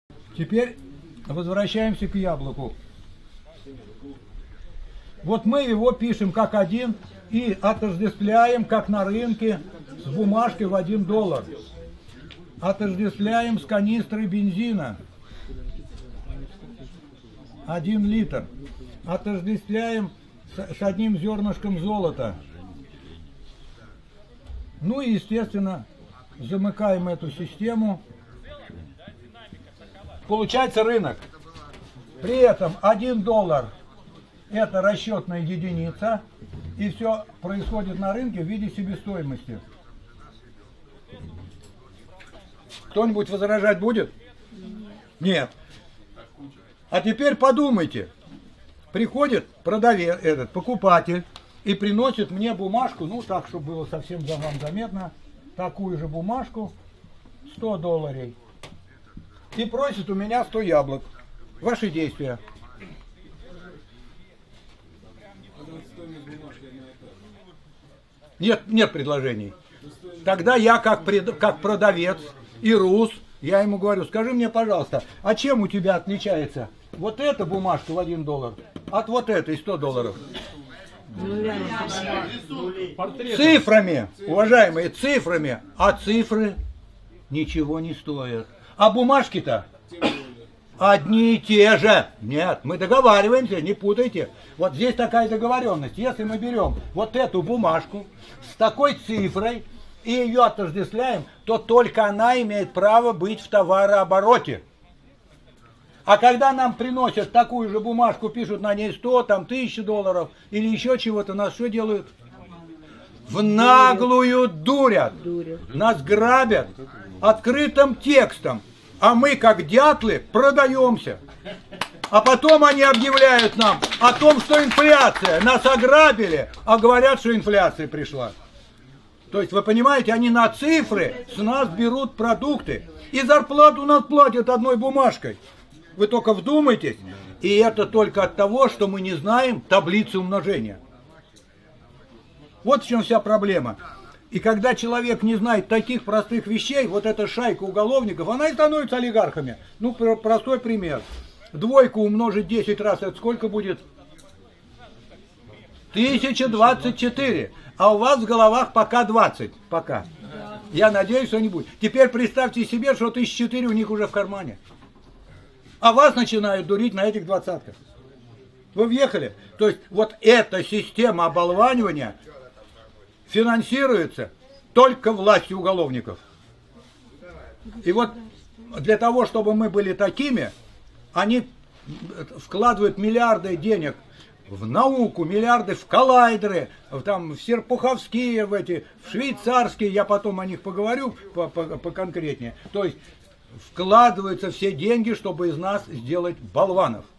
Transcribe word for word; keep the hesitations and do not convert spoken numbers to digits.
Теперь возвращаемся к яблоку. Вот мы его пишем как один и отождествляем, как на рынке, с бумажкой в один доллар. Отождествляем с канистрой бензина. Один литр. Отождествляем с, с одним зернышком золота. Ну и, естественно, замыкаем эту систему. Получается рынок. При этом один доллар это расчетная единица. И все происходит на рынке в виде себестоимости. Кто-нибудь возражать будет? Нет. А теперь подумайте. Приходит продавец, этот покупатель, и приносит мне бумажку, ну так, чтобы было совсем за вам заметно, такую же бумажку, сто долларов. И просит у меня сто яблок. Ваши действия. Нет, нет предложений. Тогда я как, пред, как продавец и рус, я ему говорю, скажи мне, пожалуйста, а чем у тебя отличается вот эта бумажка в один доллар от вот этой сто долларов? Цифрами, уважаемые, цифрами. А цифры ничего не стоят. А бумажки-то одни и те же. Нет, мы договариваемся, не путайте. Вот здесь такая договоренность. Если мы берем вот эту бумажку с такой цифрой и ее отождествляем, то только она имеет право быть в товарообороте. А когда нам приносят такую же бумажку, пишут на ней сто, там тысяча долларов или еще чего-то, нас что делают? В наглую дурят. Нас грабят открытым текстом. А мы, как дятлы, продаемся. А потом они объявляют нам о том, что инфляция. Нас ограбили, а говорят, что инфляция пришла. То есть, вы понимаете, они на цифры с нас берут продукты. И зарплату нас платят одной бумажкой. Вы только вдумайтесь. И это только от того, что мы не знаем таблицы умножения. Вот в чем вся проблема. И когда человек не знает таких простых вещей, вот эта шайка уголовников, она и становится олигархами. Ну, простой пример. Двойку умножить десять раз, это сколько будет? тысяча двадцать четыре. А у вас в головах пока двадцать. Пока. Я надеюсь, что не будет. Теперь представьте себе, что тысяча четыре у них уже в кармане. А вас начинают дурить на этих двадцатках. Вы въехали? То есть вот эта система оболванивания финансируется только властью уголовников. И вот для того, чтобы мы были такими, они вкладывают миллиарды денег в науку, миллиарды в коллайдеры, в, там, в серпуховские, в эти, в швейцарские, я потом о них поговорю поконкретнее. То есть вкладываются все деньги, чтобы из нас сделать болванов.